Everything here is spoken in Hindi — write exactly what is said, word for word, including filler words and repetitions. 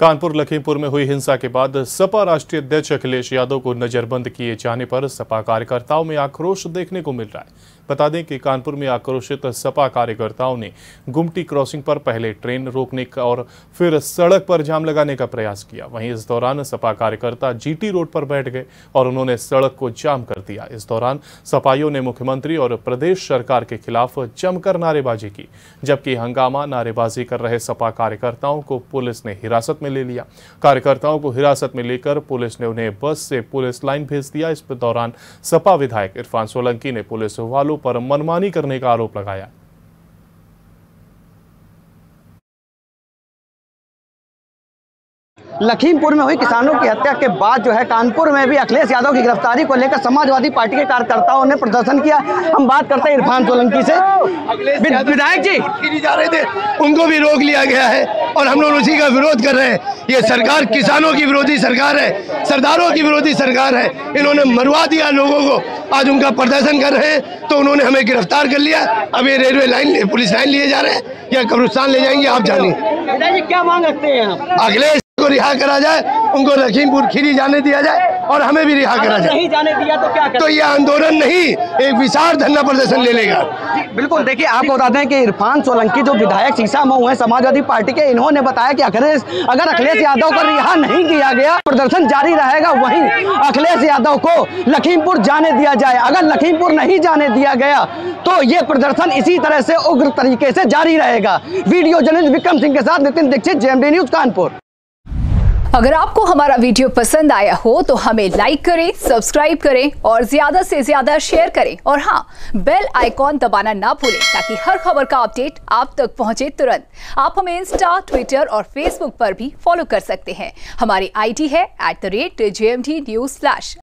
कानपुर लखीमपुर में हुई हिंसा के बाद सपा राष्ट्रीय अध्यक्ष अखिलेश यादव को नजरबंद किए जाने पर सपा कार्यकर्ताओं में आक्रोश देखने को मिल रहा है। बता दें कि कानपुर में आक्रोशित सपा कार्यकर्ताओं ने गुमटी क्रॉसिंग पर पहले ट्रेन रोकने का और फिर सड़क पर जाम लगाने का प्रयास किया। वहीं इस दौरान सपा कार्यकर्ता जीटी रोड पर बैठ गए और उन्होंने सड़क को जाम कर दिया। इस दौरान सपाइयों ने मुख्यमंत्री और प्रदेश सरकार के खिलाफ जमकर नारेबाजी की, जबकि हंगामा नारेबाजी कर रहे सपा कार्यकर्ताओं को पुलिस ने हिरासत में ले लिया। कार्यकर्ताओं को हिरासत में लेकर पुलिस ने उन्हें बस से पुलिस लाइन भेज दिया। इस दौरान सपा विधायक इरफान सोलंकी ने पुलिस वालों पर मनमानी करने का आरोप लगाया। लखीमपुर में हुई किसानों की हत्या के बाद जो है कानपुर में भी अखिलेश यादव की गिरफ्तारी को लेकर समाजवादी पार्टी के कार्यकर्ताओं ने प्रदर्शन किया। हम बात करते हैं इरफान सोलंकी से। विधायक जी जा रहे थे, उनको भी रोक लिया गया है और हम लोग उसी का विरोध कर रहे हैं। ये सरकार किसानों की विरोधी सरकार है, सरदारों की विरोधी सरकार है। इन्होंने मरवा दिया लोगों को। आज उनका प्रदर्शन कर रहे हैं तो उन्होंने हमें गिरफ्तार कर लिया। अब ये रेलवे लाइन पुलिस लाइन लिए जा रहे हैं या कब्रिस्तान ले जाएंगे, आप जानिए। क्या मांग रखते हैं आप? अखिलेश को रिहा करा जाए, उनको लखीमपुर खीरी जाने दिया जाए और हमें भी रिहा करा जाए। नहीं जाने दिया तो क्या करें? तो ये आंदोलन नहीं, एक विशाल धरना प्रदर्शन ले लेगा। बिल्कुल, देखिए आपको बता दें कि इरफान सोलंकी जो विधायक शीशा मऊ है समाजवादी पार्टी के, इन्होंने बताया कि अखिलेश अगर अखिलेश यादव को रिहा नहीं किया गया प्रदर्शन जारी रहेगा। वहीं अखिलेश यादव को लखीमपुर जाने दिया जाए। अगर लखीमपुर नहीं जाने दिया गया तो ये प्रदर्शन इसी तरह से उग्र तरीके से जारी रहेगा। वीडियो जर्नलिस्ट विक्रम सिंह के साथ नितिन दीक्षित, जेएमडी न्यूज कानपुर। अगर आपको हमारा वीडियो पसंद आया हो तो हमें लाइक करें, सब्सक्राइब करें और ज्यादा से ज्यादा शेयर करें। और हाँ, बेल आइकॉन दबाना ना भूलें ताकि हर खबर का अपडेट आप तक पहुंचे तुरंत। आप हमें इंस्टा, ट्विटर और फेसबुक पर भी फॉलो कर सकते हैं। हमारी आईडी है at the rate J M D news flash.